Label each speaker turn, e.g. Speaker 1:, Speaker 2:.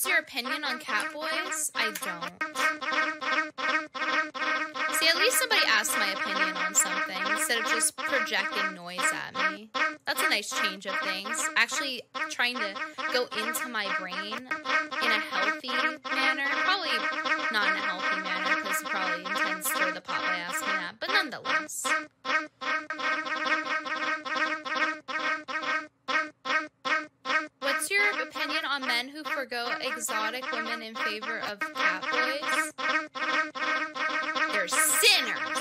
Speaker 1: is your opinion on cat boys? I don't. See, at least somebody asked my opinion on something instead of just projecting noise at me. That's a nice change of things. Actually trying to go into my brain in a healthy manner. Probably not in a healthy manner because it probably intends to stir the pot by asking that. But nonetheless. What's your opinion on men who forgo exotic women in favor of cat boys? They're sinners.